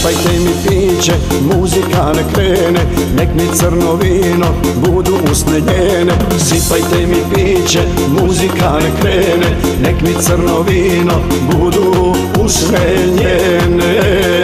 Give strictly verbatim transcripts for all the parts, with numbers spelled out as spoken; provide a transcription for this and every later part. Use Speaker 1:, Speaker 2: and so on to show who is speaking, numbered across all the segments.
Speaker 1: Sipajte mi piće, muzika ne krene, nek mi crno vino budu usne njene. Sipajte mi piće, muzika ne krene, nek mi crno vino budu usne njene.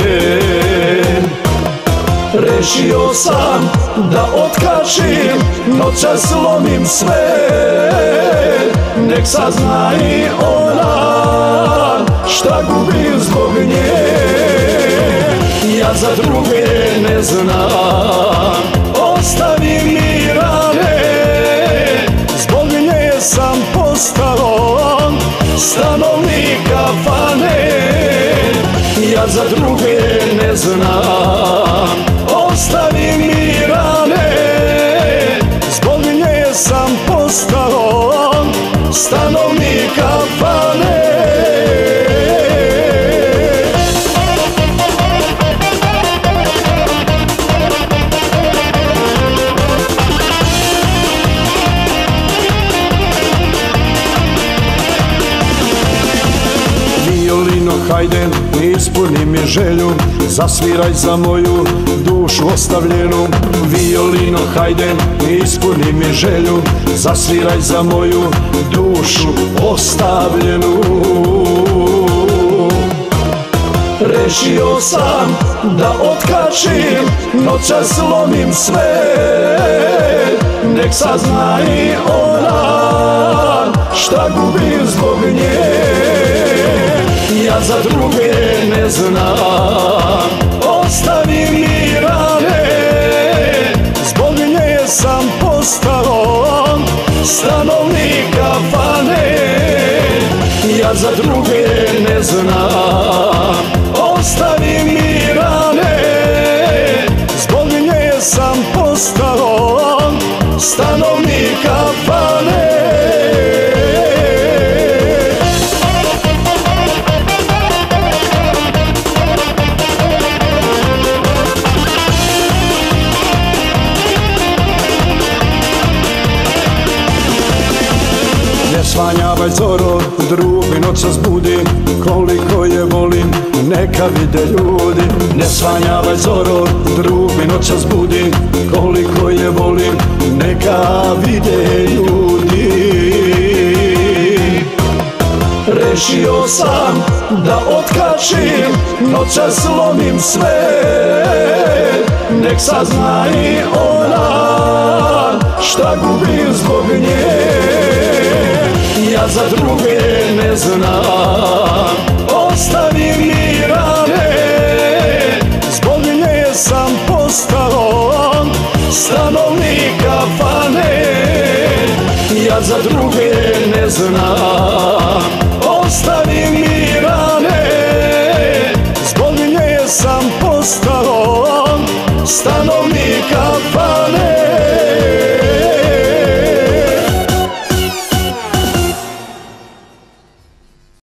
Speaker 1: Rešio sam da otkačim, noćas slomim sve, nek sazna i ona šta gubim zbog nje. Ja za druge ne znam, ostavi mi rane, zbog nje sam postao stanovnik kafane. Ja za druge ne znam, ostavi mi rane, zbog nje sam postao stanovnik kafane. Violino, hajde, ispuni mi želju, zasviraj za moju dušu ostavljenu. Violino, hajde, ispuni mi želju, zasviraj za moju dušu ostavljenu. Rešio sam da otkačim, noćas slomim sve, nek sazna i ona šta gubim zbog nje. Ja za druge ne znam, ostavi mi rane, zbog nje sam postao stanovnik kafane. Ja za druge ne znam, ostavi mi rane, zbog nje sam postao stanovnik kafane. Ne svanjavaj zoro, drugi noćas budi, koliko je volim, neka vide ljudi. Ne svanjavaj zoro, drugi noćas budi, koliko je volim, neka vide ljudi. Rešio sam da otkačim, noćas slomim sve, nek sazna i ona šta gubim zbog nje. Ja za druge ne znam, ostavi mi rane, zbog nje sam postao stanovnik kafane. Ja za druge ne znam, ostavi mi